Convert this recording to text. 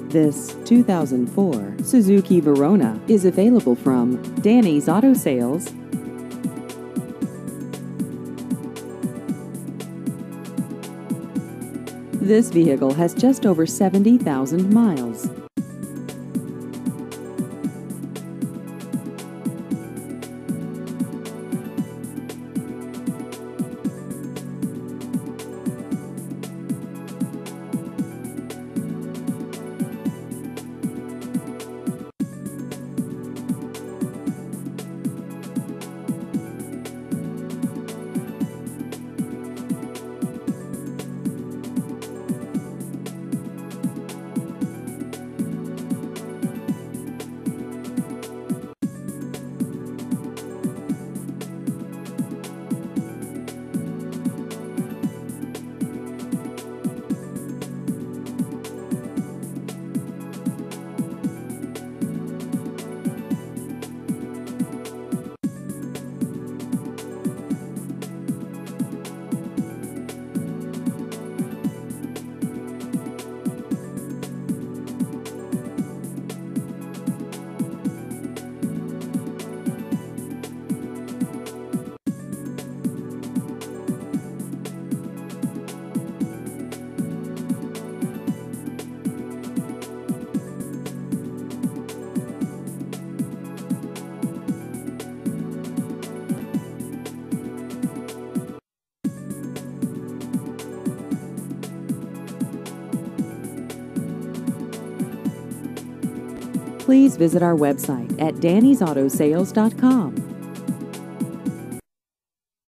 This 2004 Suzuki Verona is available from Danny's Auto Sales. This vehicle has just over 70,000 miles. Please visit our website at dannysautosales.com